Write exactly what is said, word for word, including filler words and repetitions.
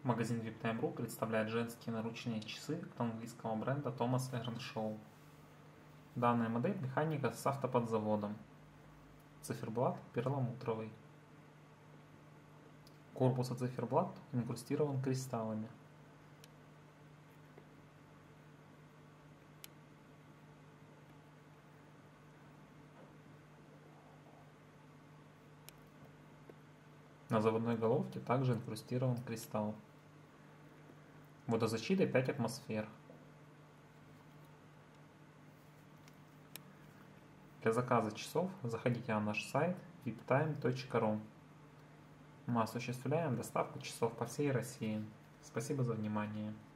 Магазин виптайм точка ру представляет женские наручные часы от английского бренда Thomas Earnshaw. Данная модель механика с автоподзаводом. Циферблат перламутровый. Корпус и циферблат инкрустирован кристаллами. На заводной головке также инкрустирован кристалл. Водозащита пять атмосфер. Для заказа часов заходите на наш сайт виптайм точка ру. Мы осуществляем доставку часов по всей России. Спасибо за внимание.